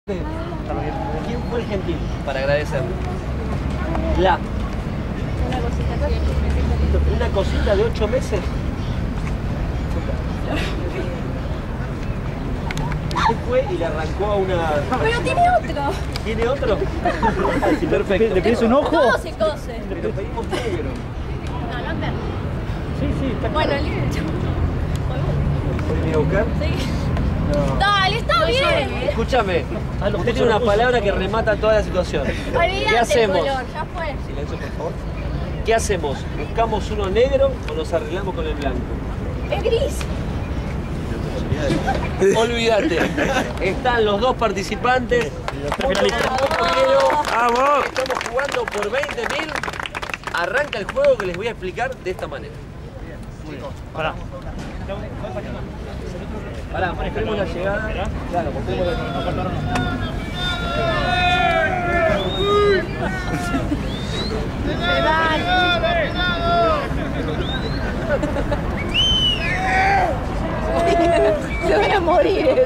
¿Quién fue el gentil para agradecerle? Una cosita de 8 meses. Usted fue y le arrancó a una... Pero tiene otro. ¿Tiene otro? Perfecto. ¿Le pides un ojo? Todo se cose. Pero pedimos negro. No, no anda. Sí, está Bueno, claro. listo. ¿Pueden ir a buscar? Sí. Dale, está bien. Escúchame, usted tiene una palabra que remata toda la situación. Olvídate ¿Qué hacemos? el color, ya fue. Silencio, por favor. ¿Qué hacemos? ¿Buscamos uno negro o nos arreglamos con el blanco? Es gris. Olvídate. Están los dos participantes. ¡Vamos! Estamos jugando por 20.000. Arranca el juego que les voy a explicar de esta manera. Pará. Pará, mostremos la llegada. Claro, mostremos Se voy a morir.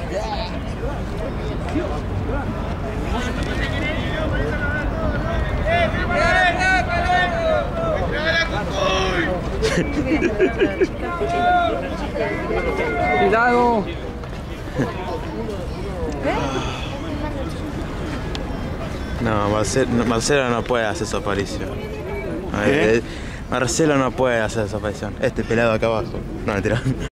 Cuidado. No, Marcelo no puede hacer su aparición. ¿Qué? Marcelo no puede hacer su aparición. Este pelado acá abajo. No, mentira.